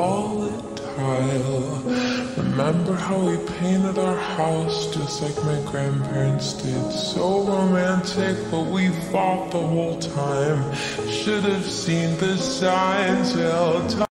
volatile. Remember how we painted our house just like my grandparents did? So romantic, but we fought the whole time. Should have seen the signs, well.